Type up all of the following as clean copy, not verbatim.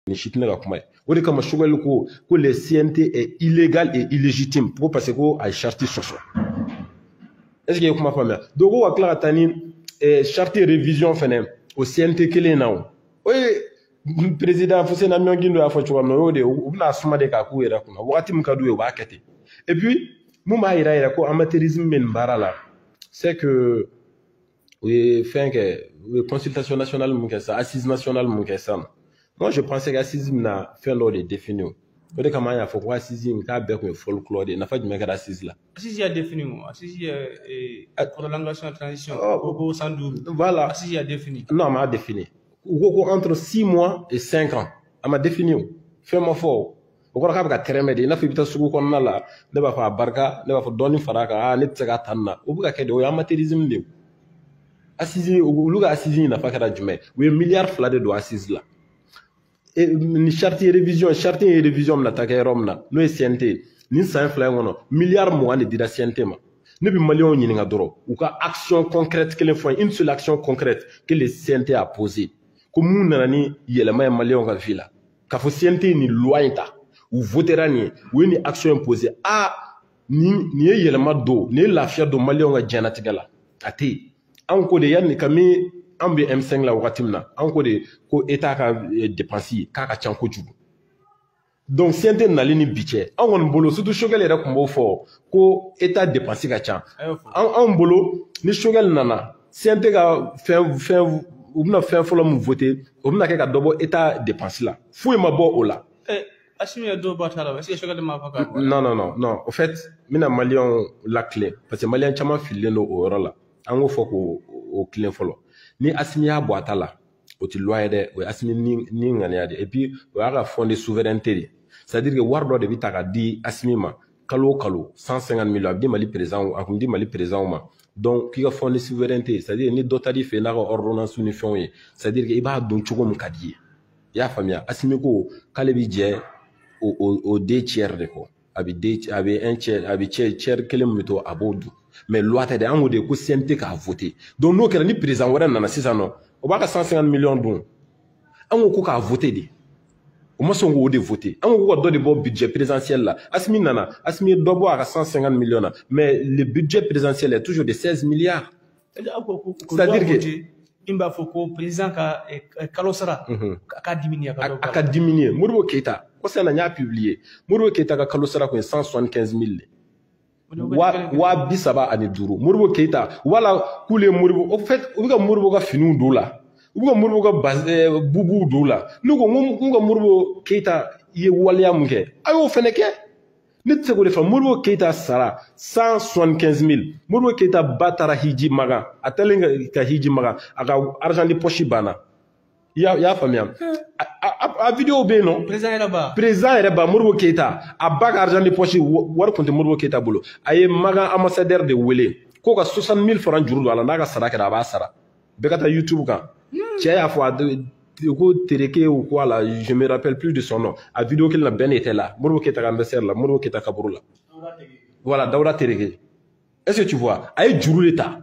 ni chitne ka kuma o de kama choguel ko le CNT est illégal et illégitime pour parce que ay charte soso est-ce que kuma famia donc o akla tani charte révision fene au CNT kele nawo o président fo sena miangindo afo chwamno o de na suma de ka ku era kuna wakati mkadu e wakati et puis muma ira ko amateurisme men barala c'est que oui fin que consultation nationale mun ça assise nationale mun ça moi je pensais que assise na fait l'ordre défini o de comment il faut quoi assise ka be ko folklore na fa djuma ka assise là assise ya défini assise prolongation de transition au 112 voilà assise ya défini non m'a défini ou entre 6 mois et 5 ans m'a défini fait ma fort o ko ka terme de na fi bita sugu kon na la ne ba fa barka ne ba fa doni faraka ne tsaka tanna o buka ke de o amateurisme de assise olu ka assise na fa ka djuma we milliard fla de do assise là et ni charte révision na ta ka rom na no CNT ni san fla ngono milliard mo ane dira CNT ma ne bi million nyini nga doro ou ka action concrète que les fois une seule action concrète que le CNT a posée comme na ni yelema million ka vila ka fo CNT ni loi ta ou votera ni ou ni action imposée ni yelema do ni lafiya do million ka janatigala ati anko de yanni kami ambe M5 la watimna anko de ko état ka dépenser ka chanko jugu donc CNT nali ni biche angon bolo surtout Choguel era kumbo fo ko état dépenser ka chan an bolo ni Choguel nana CNT ka fin ubna fin folo mu voter ubna ka dobo état dépenser la fou ma bo ola Assimi do batala est-ce que Choguel ma fa non au fait mina malion la clé parce que malien chama filé no oro la ango fo ko o clé folo ni Assimi ya boîte là o ti loi de o Assimi ni ngani ade et puis o aga fond de souveraineté c'est-à-dire que wardo de bitaka di Assimi ma kalo 150 millions abdi mali président akundi mali président ma donc ki ga fond de souveraineté c'est-à-dire ni dotari fe na ordonnance ni fond c'est-à-dire que iba don chogo mu kadiye ya famia Assimi ko kale bi je au 2 tiers de ko abi 1 tiers abi tiers kele muto abodu mais loi ta de ango de ko CNT ka voter donc no kera ni président wara nana sisano o ba ka 150 millions don ango ko ka voter de o ma songo de voter ango ko do de bon budget présidentiel là Assimi dobo à 150 millions mais le budget présidentiel est toujours de 16 milliards c'est-à-dire que imba foko président ka kalosara ka diminuer Modibo Keita ko ça na publié Modibo Keita ka kalosara ko 175 000 wa bisaba ani duru Modibo Keita wala kule Modibo au fait uga Modibo ka finu dola uga Modibo ka bubu dola nugo ngo Modibo Keita ye waliya munke ayo feneke ni tsego le fa Modibo Keita sara 175 000 Modibo Keita batara hiji maga atelenga ka hiji maga aka argent de poche bana ya famia a vidéo be non président era Modibo Keita a bag argent de poche war konte Modibo Keita bolo aye maga ambassadeur de wele ko ka 60 000 francs juru ala naga saraka da ba sara be kata YouTube kan ya fo ko tereke ou quoi là je me rappelle plus de son nom a vidéo qu'il n'a ben était là Modibo Keita ka ambassadeur là Modibo Keita kaburu là voilà Daouda Tereke est-ce que tu vois aye juru l'état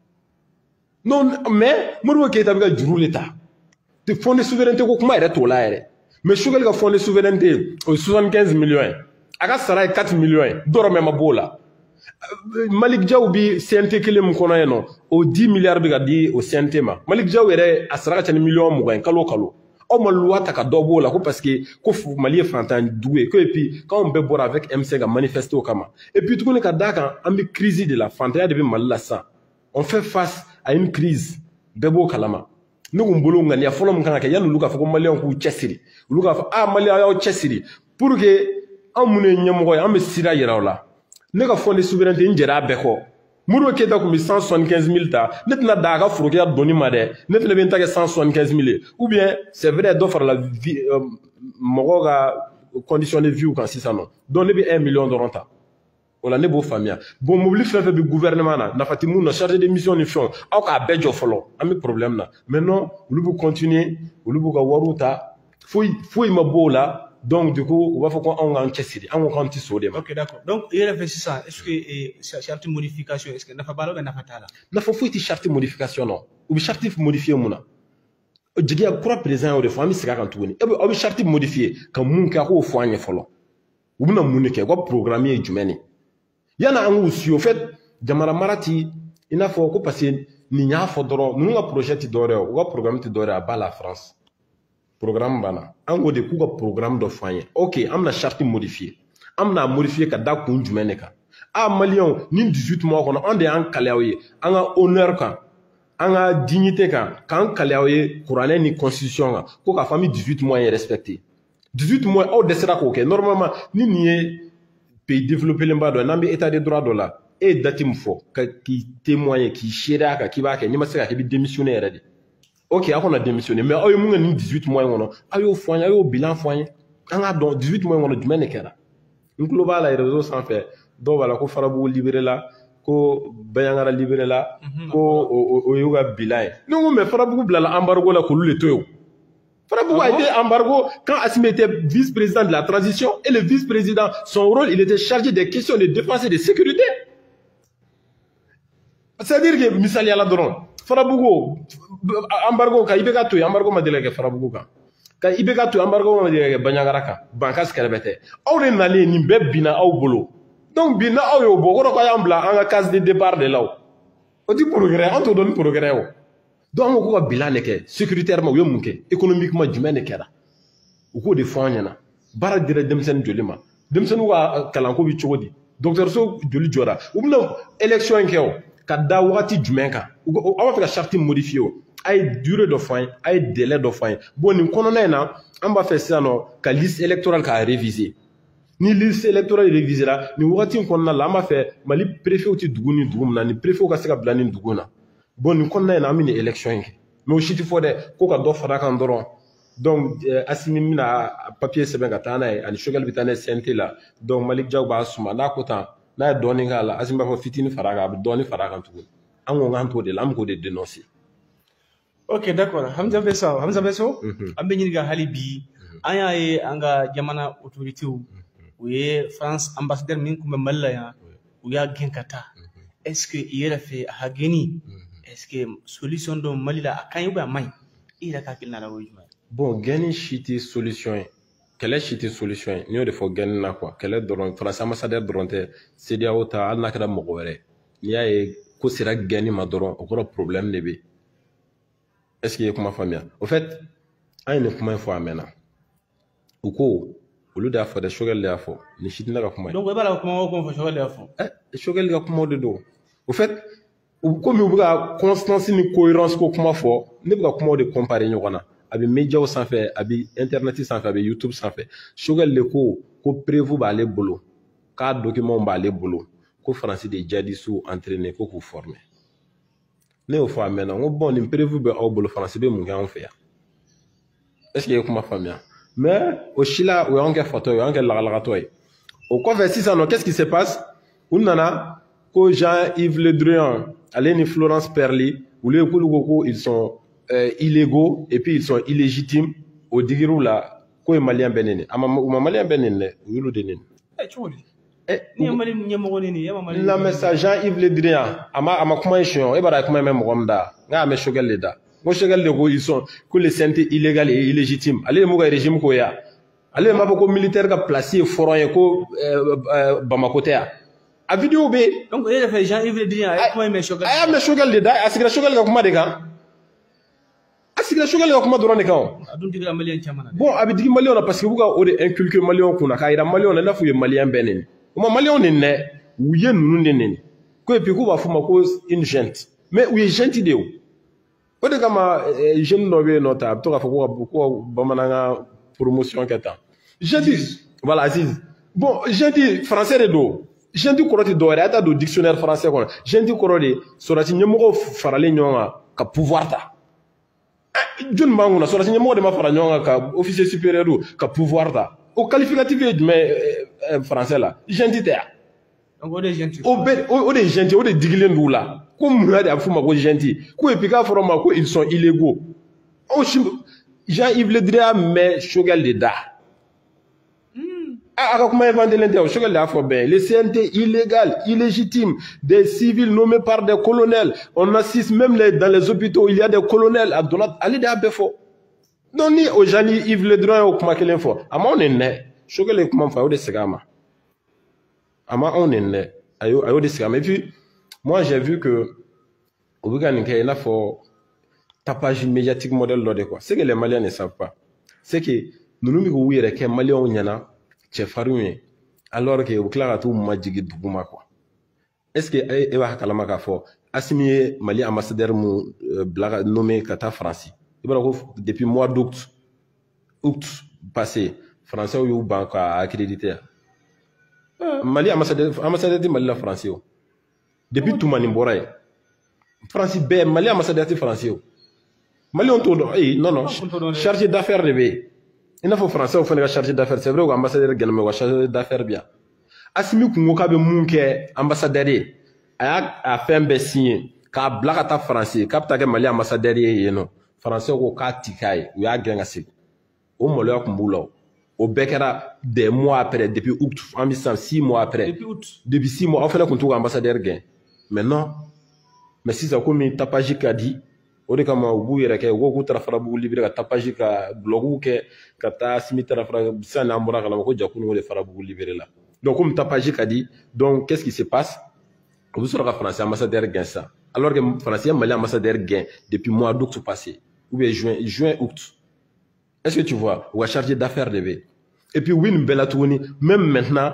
non mais Modibo Keita be ka juru l'état de fond de souveraineté ko kuma ere to la ere mais Choguel ka fond de souveraineté o 75 millions aka sara 4 millions doro me mabola Malik Diaw bi CNT kelem kono eno o 10 milliards bi ga di o CNT ma Malik Diaw ere asara ka millions mo gan kalo o ma loi ta ka dobo la ko parce que ko Mali fantan doué que et puis quand on be bora avec MC ga manifester au kama et puis tout ko ka daka ambi crise de la fantan de Mali la ça on fait face à une crise bebo kalama nugu mbolo ngani ya folo mkanga ke yanu luka foko malion ku chesiri luka fa malion ya chesiri pour que amune nyamogo ya ambe sira yiraola ne ka fond de souveraineté njera beko Modibo Keita ku 175 000 ta netna daga furuki ya doni made netna ben ta 175 000 ou bien c'est vrai do far la vie mogo ga condition de vie kan sisa non donc ne bi 1 million de renta wala ne bo famia bon mobili fefe bi gouvernement na fatimu na chargé de mission ni fion aw ka bejo folo ami problème na maintenant lu bu continuer lu bu ka waruta foi ma bola donc du coup on va faut qu'on en chessiri on compte sur des OK d'accord donc il réfléchit ça est-ce que charte modification est-ce que na fa balo na fa tala na fa foi ti charte modification non ou bi charte modifier muna jigiya kura président de famille sika kan tuguni e be charte modifier ka mun ka ko fo anye folo u bina mun ke ko programme e jumeni yana an usi au fait jamara marati ina fo ko passer ni nya fo doro nu nga projet ti dore o programme ti dore a ba la France programme bana an go de ku ko programme do fo anye OK amna charte modifier amna modifier ka da kun jumene ka a malion ni 18 mois kono on de an kalaye an ga honneur kan an ga dignité kan kalaye Coran ni constitution ko ka famille 18 mois est respecté 18 mois au desera ko ke normalement ni pays développé lemba do nambi état de droit do la et datim fo qui témoigner qui chéra ka ki ba ke ni masaka ke bi démissionner yere OK akona démissionner mais ayo mu ni 18 mois ngono ayo foanya ayo bilan foanya an ga don 18 mois ngono du mene kera global ay réseau sans faire do wala ko farabu libéré la ko bayangara libéré la ko o yoga bilan non mais farabu blala embargo la ko le toyo farabu a été embargo quand Assimi était vice-président de la transition et le vice-président son rôle il était chargé des questions de défense et de sécurité c'est-à-dire que misali ala doron farabu embargo ka ibeka to embargo ma delege farabu ka ibeka to embargo ma delege bayangara ka bankas kerbete awre nale ni bebina aw bolo donc bina aw yo bo ko yambla en case de départ de law on dit progrès on te donne progrès o donc ko bilan ke sécuritairement yo munke économiquement jumene kera ko de fanyana bara dire demsen jolima demsen wa kalanko bi chogodi docteur so joli jora ubna élection keo ka da wati jumenka on va faire charte modifier ay durée de fin ay délai de fin bon ni kono na on va faire ça no ka liste électorale ka réviser ni liste électorale révisée là ni wati konna la ma fait mali préfet uti duguni dugumna ni préfet ka seka blani duguna bon ni konna na amini élection ke mais aussi il faut de ko ka do fara kan doron donc Assimi mina papier seben ka tana ani shogal bitane sente la donc Malik Diaw ba suma na ko tan na doni ngala Assimi ba fitini fara ka doni fara kan tugu an ngo nganto de lam ko de dénoncer. OK d'accord Hamza Besso ambe nyini ga halibi aya e anga jamana autorité ou France ambassadeur min kuma mallaya ou ya genkata est-ce que il a fait hageni est-ce que solution do malila akan ba may ira ka kilna la wajuma bon gani chiti solution quelle chiti solution ni de fo gani na quoi quelle doron France ambassadeur doronte CEDEAO ta alna kada mo gore ni ay ko sira gani ma doron ko problème ne be est-ce que kuma famia au fait ay ne kuma fo amena ou ko olu da fo de shogal da fo ni chiti na ka kuma donc ba la kuma ko fo shogal da fo shogal ga kuma de do au fait comme vous avez constance ni cohérence ko kuma fo ne ba kuma de comparer ñokona abi média sans fait abi internet sans fait abi YouTube sans fait shogal le ko prévu ba le bolo ka document ba le bolo ko français de jadisu entraîner ko former ne o fo amena ngo bon ni prévu be au bolo français be mu ngan fait est-ce que kuma famia mais au chila ou on ga photo ou on ga la toy au quoi vers 6 ans qu'est-ce qui se passe on nana ko Jean-Yves Le Drian Alain Florence Perly ou les Koulougoko ils sont illégaux et puis ils sont illégitimes au digirou là ko malien benene ama malien benene yulu denen choli ni malien nyamo ni ya malien la message Jean-Yves Le Drian ama kuma chion e bara kuma même ngomda nga me shogal leda mo shogal le ko ils sont que les santé illégal et illégitime allez mo ga régime ko ya allez ma ko militaire ga placer foron ko Bamako tea a vidéo be donc il a fait Jean-Yves Le Drian ay kuma me shogal ay me shogal leda asigra shogal ga kuma de kan asigra shogal ga kuma dorone kan adun digra malien chamana bon abi digi malien na parce que buga o de inculquer malien kuna ka ira malien na fu ye malien benen kuma malien ne wuye nunu nenen ko epi ko ba fuma ko une gente mais wuye gente de o de kama jeune no be nota to ka ko bamananga promotion keta gente voilà Aziz bon gente français de do gente koroti do ata do dictionnaire français ko gente korodi sorati nyemo farale nyonga ka pouvoir ta John Manguna sorati nyemo de ma fara nyonga ka officier supérieur ka pouvoir ta au qualificatif mais français là gente ta donc o de gente o de gente o de digilen dula ko muna de afuma ko gente ko epika foroma ko ils sont illégaux o Jean-Yves Le Drian mais shogal de da aka kuma inventé l'intérieur shogal de afo ben les CNT illégal illégitime des civils nommés par des colonels on assiste même dans les hôpitaux il y a des colonels à droite allez da befo non ni o jani Yves Le Drian o kuma kelen fɔ a ma anw ne Choguel kuma fa o de segin a ma anw ne a y'o de segin a ma et puis moi j'ai vu que au bɛ ka nin kɛ i n'a fɔ tapage médiatique modèle dɔ de quoi c'est que les Maliens ne savent pas c'est que ninnu bɛ k'u yɛrɛ kɛ Maliens ɲɛna cɛfarinw ye alors que u tila ka t'u majigin duguma quoi est-ce que e b'a kalama k'a fɔ Assimi ye Mali ambassadeur mu bila nommé ka taa France i b'a dɔn ko depuis mois d'août passé français y'u ban ka accréditer Mali ambassadeur ti Mali la français o depuis Toumani bɔra ye France bɛɛ Mali ambassadeur ti français o Mali on t'o dɔn non chargé d'affaires de bɛ yen i n'a fɔ français fana ka chargé d'affaires c'est vrai ko ambassadeur gɛlɛnmɛ wa chargé d'affaires bi yan Assimi kun ko k'a bɛ mun kɛ ambassadeur ye a y'a fɛn bɛɛ signé k'a bila ka taa France k'a bɛ taa kɛ Mali ambassadeur ye yen nɔ français ko k'a ti k'a ye u y'a gɛn ka segin o maloya kun b'u la o bɛɛ kɛra des mois après depuis août an bɛ san 6 mois après depuis 6 mois aw fana kun t'u ka ambassadeur gɛn mais non mais sisan komi tapage ka di o de kama u b'u yɛrɛ kɛ u ko k'u taara Farabugu libéré ka tapage ka blogu kɛ ka taa Assimi taara Farabugu sisan n'an bɔra kalama ko Jakunu de Farabugu libéré la donc comme tapage ka di donc qu'est-ce qui se passe o bɛ sɔrɔ ka français ambassadeur gɛn sisan alors que français Mali ambassadeur gɛn depuis mois d'août passé ou bien juin août est-ce que tu vois ou à chargé d'affaires de bɛ et puis oui nin bɛɛ la tuguni même maintenant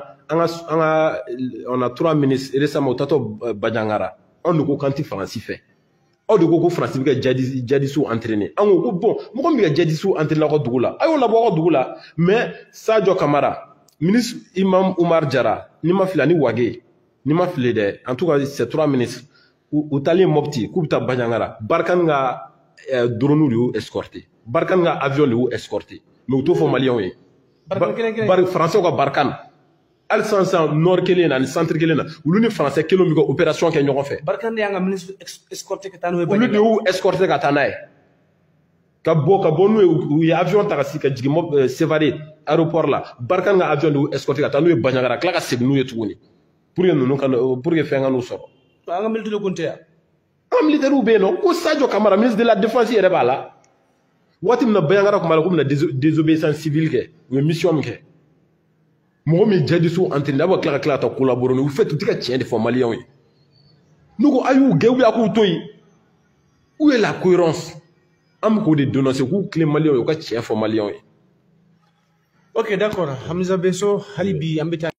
on a 3 ministres récemment o tatɔ Bajangara anw de ko k'an ti Faransi fɛ aw de ko Faransi bɛ ka djihadistes entraîner an ko bon mɔgɔ min bɛ ka djihadistes entraîner aw ka dugu la a y'o labɔ aw ka dugu la mais Sadio Camara ministre Imam Oumar Diarra ni ma fili ani Wage ni ma fili dɛ en tout cas ces 3 ministres u taalen Mopti k'u bɛ taa Bajangara Barkhane ka drone de y'u escorter Barkhane ka avion de y'u escorter mais u t'o fɔ Maliens ye français ka Barkhane hali sisan nord kelen na ni centre kelen na olu ni français kelen bɛ ka opération kɛ ɲɔgɔn fɛ Barkhane y'an ka ministre escorter ka taa n'o ye olu de y'u escorter ka taa n'a ye ka bɔ n'u ye u ye avion ta ka sigi ka jigin Sévaré aéroport la Barkhane ka avion de y'u escorter ka taa n'u ye Bandiagara ka tila ka segin n'u ye tuguni pour que fɛn ka n'u sɔrɔ an ka militaire kun tɛ yan an militaire bɛ yen nɔ ko Sadio Camara ministre de la défense yɛrɛ b'a la waati min na Bandiagara kun b'a la k'u bɛna désobéissance civile kɛ u ye mission min kɛ mɔgɔ min djihadistes entraîné a bɛ tila ka taa collaborer u fait u tɛ ka tiɲɛ de fɔ Maliens ye n'u ko a y'u gɛn ou bien a k'u to yen où est la cohérence an bɛ k'o de dénoncer k'u tilen Maliens ye u ka tiɲɛ fɔ Maliens ye. Ok d'accord Hamza Besso hali bi an bɛ taa